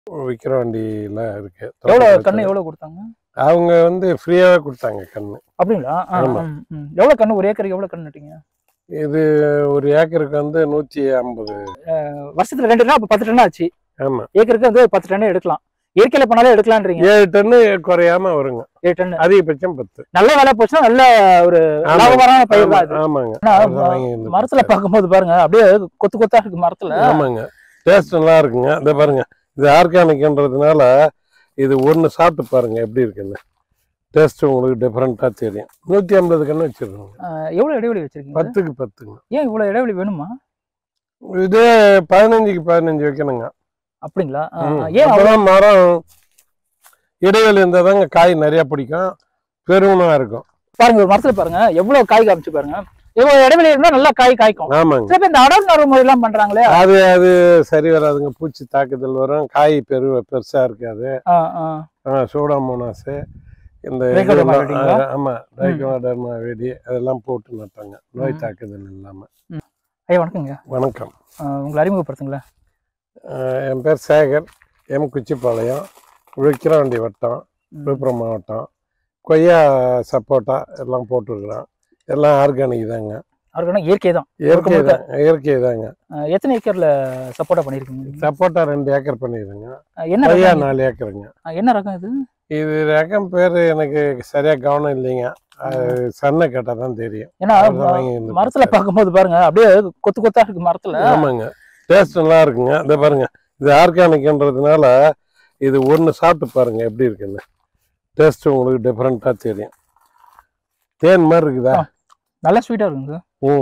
விக்கிரவாண்டியில இருக்கு. எவ்வளவு கண்ணு எவ்வளவு கொடுத்தாங்க? அவங்க வந்து ஃப்ரீயாவே கொடுத்தாங்க கண்ணு. அப்படிங்களா? ஆமா. எவ்வளவு கண்ணு ஒரு ஏக்கருக்கு எவ்வளவு கண்ணு நட்டீங்க? இது ஒரு ஏக்கருக்கு வந்து 150. வருஷத்துல 2 டன், அப்ப 10 டன் ஆச்சு. ஆமா, ஏக்கருக்கு வந்து 10 டன் எடுக்கலாம். இயற்கையில பண்ணாலே எடுக்கலான்றீங்க. 7 டன்னு குறையாம வருங்க. 7 டன் அதிகபட்சம் 10. நல்ல வேலை போச்சுன்னா நல்ல ஒரு லாபகரமான பயிர் தான் அது. ஆமாங்க. மரத்துல பார்க்கும்போது பாருங்க, அப்படியே கொத்து கொத்தா இருக்கு மரத்துல. ஆமாங்க, டேஸ்ட் நல்லா இருக்குங்க. இதை பாருங்க, இது ஆர்கானிக்ன்றதுனால இது ஒன்று சாப்பிட்டு பாருங்க எப்படி இருக்குன்னு. டேஸ்ட் உங்களுக்கு டிஃப்ரெண்டா தெரியும். 150 கண்ணு வச்சிருக்கோங்க. எவ்வளவு இடைவெளி வச்சிருக்கீங்க? 10க்கு 10ங்க. ஏன் இவ்வளவு இடைவெளி வேணுமா? இதே 15க்கு 15 வைக்கணுங்க. அப்படிங்களா? ஏன் அப்பதான் மரம் இடைவெளி இருந்தா தாங்க காய் நிறைய பிடிக்கும், பெருமனா இருக்கும். பாருங்க, ஒரு மரத்துல பாருங்க எவ்வளவு காய் காமிச்சு பாருங்க. இவ்வளவு இடைவெளி இருந்தா நல்லா காய் காய்க்கும். ஆமாங்க. சில பேர் இந்த அடர் நறுவு முறை எல்லாம் பண்றாங்களே, அது சரி வராதுங்க. பூச்சி தாக்குதல் வரும், காய் பெருசா இருக்காது. சூடாமோனாஸ், இந்த ஆமா ட்ரைகோடர்மா வெடி அதெல்லாம் போட்டு நட்டாங்க, நோய் தாக்குதல் இல்லாம. ஐயா வணக்கங்க. வணக்கம். உங்களை அறிமுகப்படுத்துங்களேன். என் பேர் சேகர், எம் குச்சிப்பாளையம், விக்கிரவாண்டி வட்டம், விழுப்புரம் மாவட்டம். கொய்யா சப்போட்டா எல்லாம் போட்டுருக்குறோம். எல்லாம் ஆர்கானிக் தாங்க. ஆர்கானிக் இயற்கை தான். இயற்கை தாங்க. எத்தனை ஏக்கர்ல சப்போட்டா பண்ணிருக்கீங்க? சப்போட்டா 2 ஏக்கர் பண்ணிடுங்க. என்ன கொய்யா 4 ஏக்கருங்க. என்ன ரகம் இது? இது ரகம் பேர் எனக்கு சரியா கவனம் இல்லைங்க. சன்ன கேட்டா தான் தெரியும். ஏன்னா மரத்துல பார்க்கும்போது பாருங்க, அப்படியே கொத்து கொத்தா இருக்கு மரத்துல. ஆமாங்க, டேஸ்ட் நல்லா இருக்குங்க. இதை பாருங்க, இது ஆர்கானிக்ன்றதுனால இது ஒன்று சாப்பிட்டு பாருங்க எப்படி இருக்குன்னு. டேஸ்ட் உங்களுக்கு டிஃப்ரெண்டா தெரியும். தேன் மாதிரி இருக்குதா? நல்ல ஸ்வீட்டா இருக்குங்க.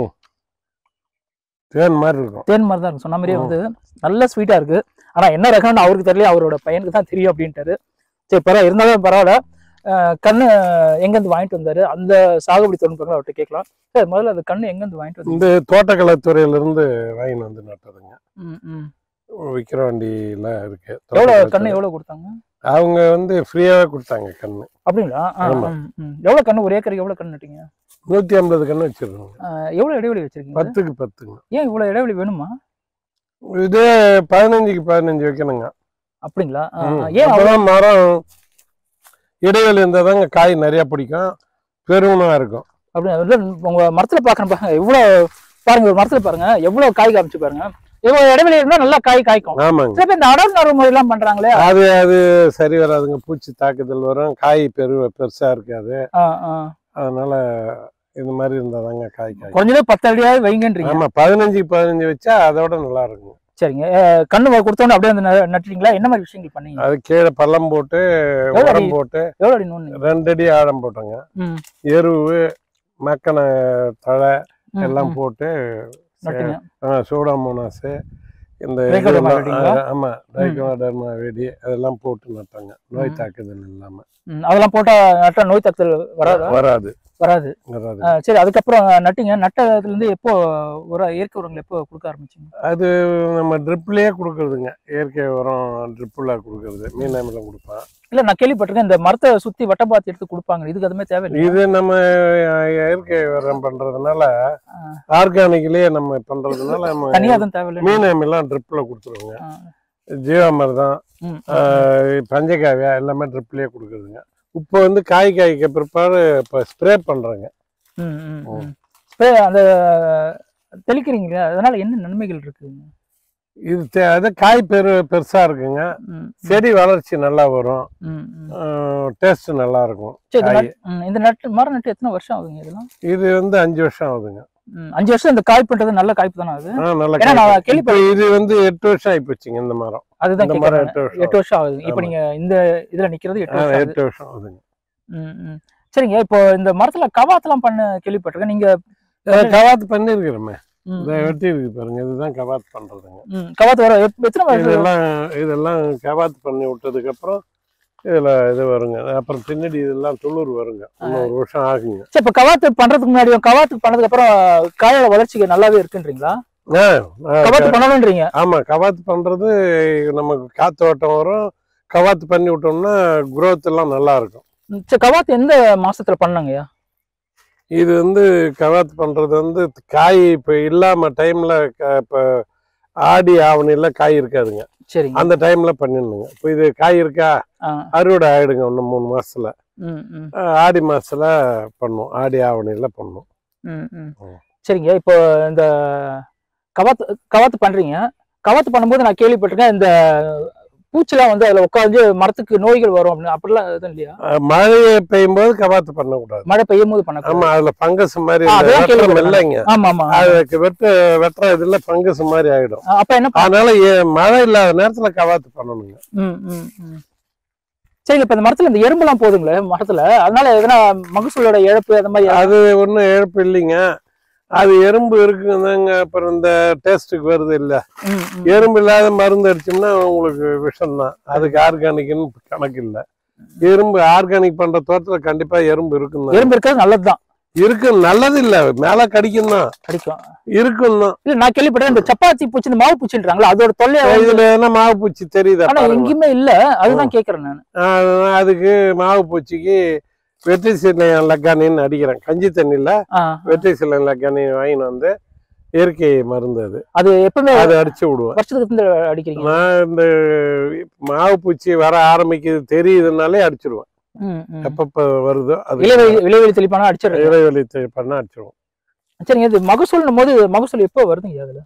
தேன் மாதிரி இருக்கும். தேன் மாதிரி தான் இருக்கு, சொன்ன மாதிரியே வந்து நல்ல ஸ்வீட்டா இருக்கு. ஆனா என்ன ரகம்னு அவருக்கு தெரியல, அவரோட பையனுக்கு தான் தெரியும் அப்படின்ட்டாரு. சரி பரவாயில்ல, இருந்தாலும் பரவாயில்ல. கண்ணு எங்கேருந்து வாங்கிட்டு வந்தாரு, அந்த சாகுபடி தொழில்நுட்பங்கள் அவர்கிட்ட கேட்கலாம். சார், முதல்ல அந்த கண்ணு எங்கேருந்து வாங்கிட்டு வந்தாரு? இந்த தோட்டக்கலைத்துறையில இருந்து வாங்கிட்டு வந்து நட்டதுங்க. விக்கிரவாண்டியில இருக்கு. எவ்வளவு கண்ணு எவ்வளவு கொடுத்தாங்க? அவங்க வந்து ஃப்ரீயாவே கொடுத்தாங்க கண்ணு. அப்படிங்களா? எவ்வளவு கண்ணு ஒரு ஏக்கருக்கு எவ்வளவு கண்ணு நட்டீங்க? 150 கண்ணு வச்சிருக்கோங்க. எவ்வளவு இடைவெளி வச்சிருக்கீங்க? 10க்கு 10ங்க. ஏன் இவ்வளவு இடைவெளி வேணுமா? இதே 15க்கு 15 வைக்கணுங்க. அப்படிங்களா? ஏன் அப்பதான் மரம் இடைவெளி இருந்தா தாங்க காய் நிறைய பிடிக்கும், பெருமனா இருக்கும். அப்படி உங்க மரத்துல பாக்குறேன் பாருங்க, இவ்வளவு பாருங்க, ஒரு மரத்துல பாருங்க எவ்வளவு காய் காமிச்சு பாருங்க. இவ்வளவு இடைவெளி இருந்தா நல்லா காய் காய்க்கும். ஆமாங்க. சில பேர் இந்த அடர் நறுவு முறை எல்லாம் பண்றாங்களே, அது சரி வராதுங்க. பூச்சி தாக்குதல் வரும், காய் பெருசா இருக்காது. அதனால இது மாதிரி இருந்தா தாங்க காய் காய். கொஞ்சம் 10 அடியாவது வைங்கன்றீங்க. ஆமா, 15க்கு 15 வச்சா அதோட நல்லா இருக்கும். சரிங்க. கண்ணு கொடுத்தோன்னு அப்படியே வந்து நட்டுறீங்களா? என்ன மாதிரி விஷயங்கள் பண்ணீங்க? அது கீழே பள்ளம் போட்டு உரம் போட்டு 2 அடி ஆழம் போட்டோங்க. எருவு, மக்கன தழை எல்லாம் போட்டு, சூடாமோனாஸ், இந்த ஆமா ட்ரைகோடர்மா வெடி அதெல்லாம் போட்டு நட்டாங்க, நோய் தாக்குதல் இல்லாம. அதெல்லாம் போட்டா நட்டா நோய் தாக்குதல் வராது. சரி, அதுக்கப்புறம் நட்டீங்க. நட்டதுல இருந்து எப்போ ஒரு இயற்கை உரங்கள் எப்போ கொடுக்க ஆரம்பிச்சீங்க? அது நம்ம ட்ரிப்லயே கொடுக்கறதுங்க. இயற்கை உரம் ட்ரிப்ல கொடுக்கறது. மீன் அமிலம் கொடுப்பேன். இல்ல, நான் கேள்விப்பட்டிருக்கேன் இந்த மரத்தை சுத்தி வட்டப்பாத்தி எடுத்து கொடுப்பாங்க. இதுக்கு அதுமே தேவையில்லை. இது நம்ம இயற்கை உரம் பண்றதுனால, ஆர்கானிக்லயே நம்ம பண்றதுனால நம்ம தனியா தான் தேவையில்லை. மீன் அமிலம் ட்ரிப்ல கொடுத்துருவோங்க. ஜீவாமிர்தம், பஞ்சகாவியா எல்லாமே ட்ரிப்லயே கொடுக்குறதுங்க. இப்போ வந்து காய்க்க பிற்பாடு இப்போ ஸ்ப்ரே பண்றாங்க. ஸ்ப்ரே அந்த தெளிக்கிறீங்களா? அதனால என்ன நன்மைகள் இருக்குங்க? இது அது காய் பெருசா இருக்குங்க, செடி வளர்ச்சி நல்லா வரும், டேஸ்ட் நல்லா இருக்கும். இந்த மரம் நட்டு எத்தனை வருஷம் ஆகுதுங்க இதெல்லாம்? இது வந்து 5 வருஷம் ஆகுதுங்க. 5 வருஷம் இந்த காய் பண்றது நல்ல காய்ப்பு தானே அது? இது வந்து 8 வருஷம் ஆகி போச்சுங்க இந்த மரம். அதுதான் 8 வருஷம் ஆகுது. இப்ப நீங்க இந்த இதுல நிக்கிறது 8 வருஷம் ஆகுதுங்க. சரிங்க. இப்போ இந்த மரத்துல கவாத்தெல்லாம் பண்ண கேள்விப்பட்டிருக்கேன். நீங்க கவாத்து பண்ணிருக்கிறோமே, இதை வெட்டி இருக்கு பாருங்க, இதுதான் கவாத்து பண்றதுங்க. கவாத்து வர எத்தனை வருஷம்? இதெல்லாம் கவாத்து பண்ணி விட்டதுக்கு அப்புறம் இதுல இது வருங்க. அப்புறம் பின்னாடி இதெல்லாம் துளிர் வருங்க. 1 வருஷம் ஆகுங்க. சரி, இப்ப கவாத்து பண்றதுக்கு முன்னாடி கவாத்து பண்ணதுக்கு அப்புறம் காயோட வளர்ச்சிக்கு நல்லாவே இருக்குன்றீங்களா? கவாத்து பண்ணணும்ன்றீங்க? ஆமா, கவாத்து பண்றது நமக்கு காத்தோட்டம் வரும். கவாத்து பண்ணி விட்டோம்னா குரோத் எல்லாம் நல்லா இருக்கும். சரி, கவாத்து எந்த மாசத்துல பண்ணாங்கய்யா? இது வந்து கவாத்து பண்றது வந்து காய் இப்ப இல்லாம டைம்ல, இப்ப ஆடி ஆவணில காய் இருக்காதுங்க. சரிங்க. அந்த டைம்ல பண்ணிடணுங்க. இப்போ இது காய் இருக்கா, அறுவடை ஆயிடுங்க இன்னும் 3 மாசத்துல. ஆடி மாசத்துல பண்ணும், ஆடி ஆவணியில பண்ணும். சரிங்க. இப்போ இந்த கவாத்து பண்றீங்க. கவாத்து பண்ணும்போது நான் கேள்விப்பட்டிருக்கேன், இந்த பூச்சிலாம் வந்து அதுல உட்காந்து மரத்துக்கு நோய்கள் வரும் அப்படின்னு, அப்படிலாம் எதுவும் இல்லையா? மழையை பெய்யும் போது கவாத்து பண்ணக்கூடாது. மழை பெய்யும் போது பண்ண. ஆமா, அதுல பங்கஸ் மாதிரி இல்லைங்க. அதுக்கு வெட்டுற இதுல பங்கஸ் மாதிரி ஆயிடும். அப்ப என்ன, அதனால மழை இல்லாத நேரத்துல கவாத்து பண்ணணுங்க. சரி. இப்ப இந்த மரத்துல இந்த எறும்பு எல்லாம் போதுங்களே மரத்துல, அதனால எதனா மகசூலோட இழப்பு அந்த மாதிரி? அது ஒண்ணும் இழப்பு இல்லைங்க. அது எறும்பு இருக்குதாங்க. அப்புறம் இந்த டேஸ்ட்டுக்கு வருது இல்ல, எறும்பு இல்லாத மருந்து அடிச்சோம்னா உங்களுக்கு விஷம் தான். அதுக்கு ஆர்கானிக்னு கணக்கு இல்ல. எறும்பு ஆர்கானிக் பண்ற தோட்டத்துல கண்டிப்பா எறும்பு இருக்குங்க. எறும்பு இருக்கிறது நல்லதுதான். இருக்கு, நல்லது இல்ல, மேல கடிக்கும் தான், கடிக்கும் இருக்கும் தான். இல்ல நான் கேள்விப்பட்டேன் இந்த சப்பாத்தி பூச்சி, இந்த மாவு பூச்சின்றாங்களா, அதோட தொல்லை இதுல என்ன மாவு பூச்சி தெரியுதா? ஆனா எங்கேயுமே இல்ல, அதுதான் கேக்குறேன் நான். அதுக்கு மாவு பூச்சிக்கு வெற்றிசிலம் லக்கானின்னு அடிக்கிறேன். கஞ்சி தண்ணியில வெற்றிசிலம் லக்கானி வாங்கின்னு வந்து இயற்கை மருந்து. அது எப்பவுமே அதை அடிச்சு விடுவேன். வருஷத்துக்கு அடிக்கிறீங்க? நான் இந்த மாவு பூச்சி வர ஆரம்பிக்குது தெரியுதுனாலே அடிச்சிருவேன். எப்பப்ப வருதோ அது இலைவெளி தெளிப்பானா அடிச்சிடுறேன். இலைவெளி தெளிப்பானா அடிச்சிருவோம். சரிங்க. இது மகசூல்னும் போது மகசூல் எப்போ வருதுங்க அதுல?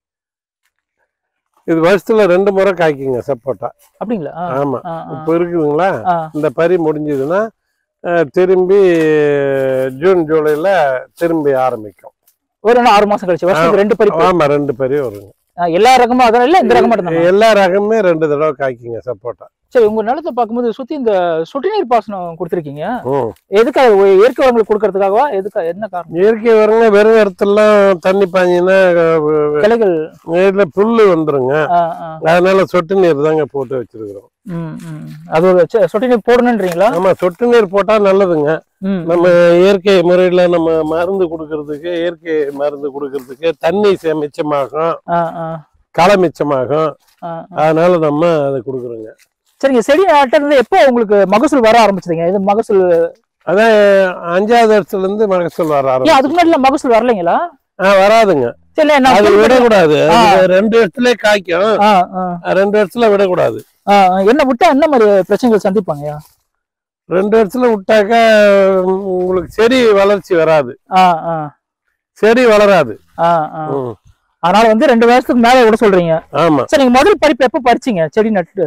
இது வருஷத்துல 2 முறை காய்க்குங்க சப்போட்டா. அப்படிங்களா? ஆமா. இப்ப இருக்குதுங்களா, இந்த பறி முடிஞ்சதுன்னா திரும்பி ஜூன் ஜூலைல திரும்பி ஆரம்பிக்கும். ஒரு 6 மாசம் கழிச்சு வருஷத்துக்கு 2 பறி. ஆமா, 2 பறி வருங்க. எல்லா ரகமும் அதெல்லாம் இல்ல, இந்த ரகம் மட்டும்? எல்லா ரகமுமே 2 தடவை காய்க்குங்க சப்போட்டா. சரி. உங்க நிலத்தை பார்க்கும்போது சுத்தி இந்த சொட்டு நீர் பாசனம் கொடுத்துருக்கீங்க. எதுக்காக? இயற்கை உரங்கள் கொடுக்கறதுக்காகவா? எதுக்கா? என்ன காரணம்? இயற்கை உரங்க வெறும் இடத்துலாம் தண்ணி பாஞ்சினா கிளைகள் புல்லு வந்துருங்க. அதனால சொட்டு நீர் தாங்க போட்டு வச்சிருக்கிறோம். அது ஒரு சொட்டு நீர் போடணும்ன்றீங்களா? ஆமா, சொட்டு நீர் போட்டா நல்லதுங்க. நம்ம இயற்கை முறையில நம்ம மருந்து கொடுக்கறதுக்கு, இயற்கை மருந்து கொடுக்கறதுக்கு தண்ணி மிச்சமாகும், களை மிச்சமாகும். அதனால நம்ம அதை கொடுக்குறோங்க. சரிங்க. செடி நாட்டிலிருந்து எப்போ உங்களுக்கு மகசூல் வர ஆரம்பிச்சதுங்க? இது மகசூல் அதான் 5ஆவது வருஷத்துல இருந்து மகசூல் வர ஆரம்பிச்சு. அதுக்கு முன்னாடி மகசூல் வரலைங்களா? வராதுங்க. அது விடக்கூடாது. 2 வருஷத்துல காய்க்கும், 2 வருஷத்துல விடக்கூடாது. என்ன விட்டா என்ன மாதிரி பிரச்சனைகள் சந்திப்பாங்க? 2 வருஷத்துல விட்டாக்க உங்களுக்கு செடி வளர்ச்சி வராது, செடி வளராது. அதனால வந்து 2 வருஷத்துக்கு மேல விட சொல்றீங்க. ஆமா. சரி. நீங்க முதல் பறிப்பு எப்ப பறிச்சீங்க செடி நட்டு?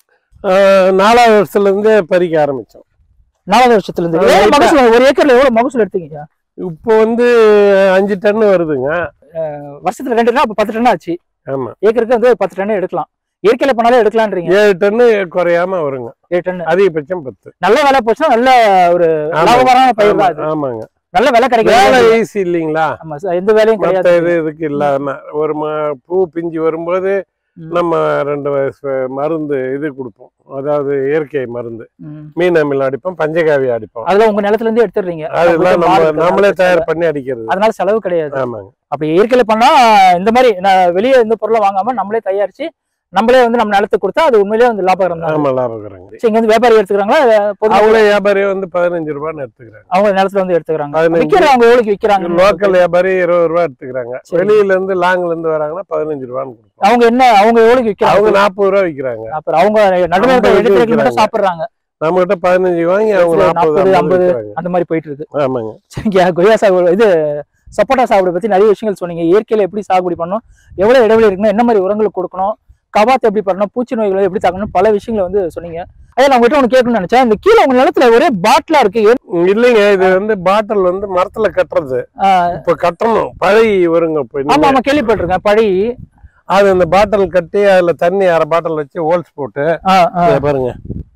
4ஆவது வருஷத்துல இருந்து பறிக்க ஆரம்பிச்சோம். 4ஆவது வருஷத்துல இருந்து ஒரு ஏக்கர்ல எவ்வளவு மகசூல் எடுத்தீங்க? இப்போ வந்து 5 டன் வருதுங்க. வருஷத்துல 2 டன், அப்ப 10 டன் ஆச்சு. ஆமா. ஏக்கருக்கு வந்து 10 டன் எடுக்கலாம். இயற்கையில பண்ணாலும் எடுக்கலான்றீங்க. 7 டன் குறையாம வருங்க. 7 டன் அதிகபட்சம் 10. நல்ல விலை போச்சுன்னா நல்ல ஒரு லாபகரமான பயிர் தான். ஆமாங்க. நல்ல விலை கிடைக்கும். வேலை ஈஸி இல்லைங்களா? ஆமா, எந்த வேலையும் கிடையாது. இதுக்கு இல்லாம ஒரு பூ பிஞ்சு வரும்போது நம்ம 2 வயசு மருந்து இது கொடுப்போம். அதாவது இயற்கை மருந்து, மீன் அமிலம் அடிப்போம், பஞ்சகாவி அடிப்போம். அதெல்லாம் உங்க நிலத்துல இருந்து எடுத்துடுறீங்க? அதெல்லாம் நம்மளே தயார் பண்ணி அடிக்கிறது. அதனால செலவு கிடையாது. ஆமாங்க. அப்படி இயற்கையில பண்ணா இந்த மாதிரி வெளியே எந்த பொருளை வாங்காம நம்மளே தயாரிச்சு நம்மளே வந்து நம்ம நிலத்துக்கு கொடுத்தா அது உண்மையிலேயே வந்து லாபகரம் தான். ஆமா, லாபகரம். இங்க வந்து வியாபாரி எடுத்துக்கிறாங்களா? அவங்களே வியாபாரி வந்து 15 ரூபான்னு எடுத்துக்கிறாங்க. அவங்க நிலத்துல வந்து எடுத்துக்கிறாங்க. அவங்க எவ்வளவுக்கு விற்கிறாங்க? லோக்கல் வியாபாரி 20 ரூபா எடுத்துக்கிறாங்க. வெளியில இருந்து லாங்ல இருந்து வராங்கன்னா 15 ரூபான்னு கொடுப்பாங்க. அவங்க என்ன, அவங்க எவ்வளவுக்கு விற்கிறாங்க? அவங்க 40 ரூபா விற்கிறாங்க. அப்புறம் அவங்க நடுவில் சாப்பிடுறாங்க. நம்ம கிட்ட 15 வாங்கி அவங்க 40 50 அந்த மாதிரி போயிட்டு இருக்கு. ஆமாங்க. சரிங்க. கொய்யா சாகுபடி, இது சப்போட்டா சாகுபடி பத்தி நிறைய விஷயங்கள் சொன்னீங்க. இயற்கையில எப்படி சாகுபடி பண்ணணும், எவ்வளவு இடைவெளி இருக்கணும், என்ன மாதிரி உரங்கள் கொடுக்கணும், கவாத்து எப்படி பண்ணணும், பூச்சி நோய்களை எப்படி தாக்கணும், பல விஷயங்களை வந்து சொன்னீங்க. அதே நான் உங்ககிட்ட ஒண்ணு கேட்கணும்னு நினைச்சேன். இந்த கீழே உங்க நிலத்துல ஒரே பாட்டிலா இருக்கு. இல்லைங்க, இது வந்து பாட்டில் வந்து மரத்துல கட்டுறது. இப்ப கட்டணும், பழகி வருங்க. ஆமா ஆமா, கேள்விப்பட்டிருக்கேன் பழி. அது அந்த பாட்டில் கட்டி அதுல தண்ணி 1/2 பாட்டில் வச்சு ஹோல்ஸ் போட்டு பாருங்க,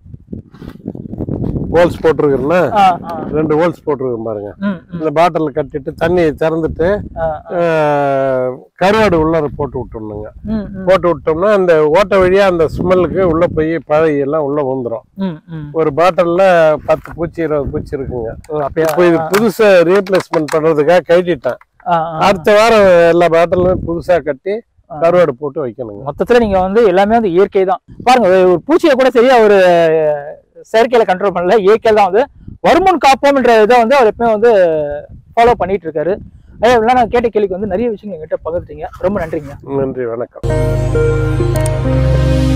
ஹோல்ஸ் போட்டிருக்குன்னா 2 ஹோல்ஸ் போட்டிருக்கேன் பாருங்க. இந்த பாட்டில் கட்டிட்டு தண்ணியை திறந்துட்டு கருவாடு உள்ள போட்டு விட்டோம்னுங்க. போட்டு விட்டோம்னா அந்த ஓட்ட வழியா அந்த ஸ்மெல்லுக்கு உள்ள போய் பழகி எல்லாம் உள்ள வந்துடும். ஒரு பாட்டில்ல 10 பூச்சி 20 பூச்சி இருக்குங்க. இப்போ இது புதுசா ரீப்ளேஸ்மெண்ட் பண்றதுக்காக கட்டிட்டேன். அடுத்த வாரம் எல்லா பாட்டிலும் புதுசா கட்டி கருவாடு போட்டு வைக்கணுங்க. மொத்தத்துல நீங்க வந்து எல்லாமே வந்து இயற்கை தான். பாருங்க, ஒரு பூச்சியை கூட சரியா ஒரு செயற்கையில கண்ட்ரோல் பண்ணல, இயற்கையில தான் வந்து வருமுன் காப்போம்ன்ற இதை வந்து அவர் எப்பவுமே வந்து ஃபாலோ பண்ணிட்டு இருக்காரு. அதே நான் கேட்ட கேள்விக்கு வந்து நிறைய விஷயங்கள் எங்கிட்ட பகிர்ந்தீங்க. ரொம்ப நன்றிங்க. நன்றி, வணக்கம்.